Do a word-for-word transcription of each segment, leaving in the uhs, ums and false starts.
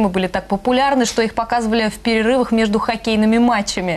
мультфильмы были так популярны, что их показывали в перерывах между хоккейными матчами.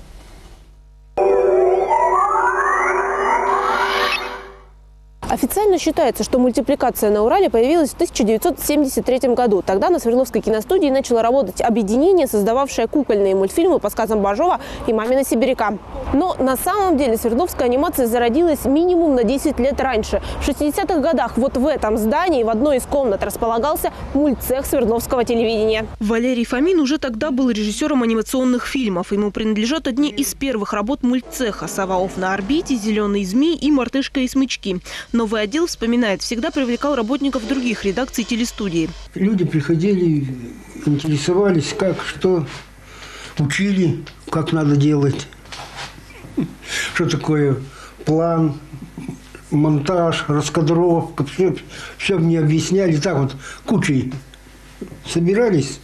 Официально считается, что мультипликация на Урале появилась в тысяча девятьсот семьдесят третьем году. Тогда на Свердловской киностудии начало работать объединение, создававшее кукольные мультфильмы по сказкам Бажова и «Мамина сибиряка». Но на самом деле свердловская анимация зародилась минимум на десять лет раньше. В шестидесятых годах вот в этом здании в одной из комнат располагался мультцех Свердловского телевидения. Валерий Фомин уже тогда был режиссером анимационных фильмов. Ему принадлежат одни из первых работ мультцеха: «Сова на орбите», «Зеленый змей» и «Мартышка и смычки». Новый отдел, вспоминает, всегда привлекал работников других редакций телестудии. Люди приходили, интересовались, как, что, учили, как надо делать, что такое план, монтаж, раскадровка. Все, все мне объясняли. Так вот кучей собирались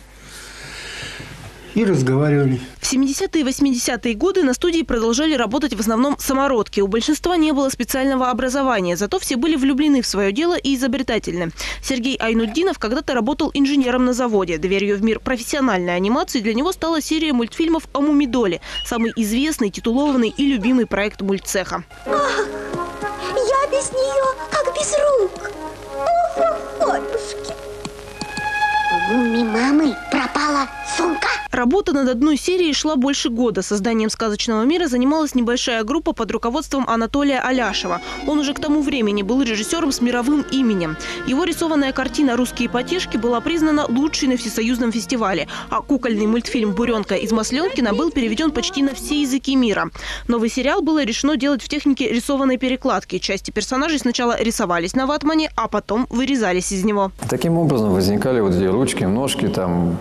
и разговаривали. В семидесятые и восьмидесятые годы на студии продолжали работать в основном самородки. У большинства не было специального образования, зато все были влюблены в свое дело и изобретательны. Сергей Айнутдинов когда-то работал инженером на заводе. Дверью в мир профессиональной анимации для него стала серия мультфильмов о Мумидоле. Самый известный, титулованный и любимый проект мультцеха. Ах, я без нее, как без рук. Ох, охотушки. У Муми-мамы пропала сумка. Работа над одной серией шла больше года. Созданием сказочного мира занималась небольшая группа под руководством Анатолия Аляшева. Он уже к тому времени был режиссером с мировым именем. Его рисованная картина «Русские потешки» была признана лучшей на всесоюзном фестивале. А кукольный мультфильм «Буренка из Масленкина» был переведен почти на все языки мира. Новый сериал было решено делать в технике рисованной перекладки. Части персонажей сначала рисовались на ватмане, а потом вырезались из него. Таким образом возникали вот эти ручки, ножки, там...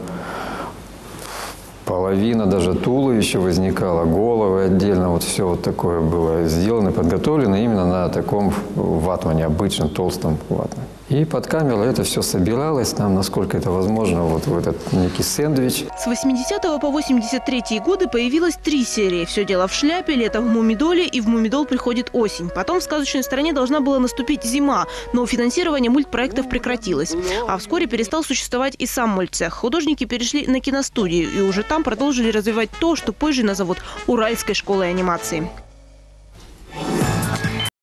половина даже туловища возникала, головы отдельно. Вот все вот такое было сделано, подготовлено именно на таком ватмане, обычном толстом ватмане. И под камеру это все собиралось, нам, насколько это возможно, вот в этот некий сэндвич. С восьмидесятого по восемьдесят третий годы появилось три серии. «Все дело в шляпе», «Лето в Мумидоле» и «В Мумидол приходит осень». Потом в сказочной стране должна была наступить зима, но финансирование мультпроектов прекратилось. А вскоре перестал существовать и сам мультцех. Художники перешли на киностудию и уже там продолжили развивать то, что позже назовут Уральской школой анимации.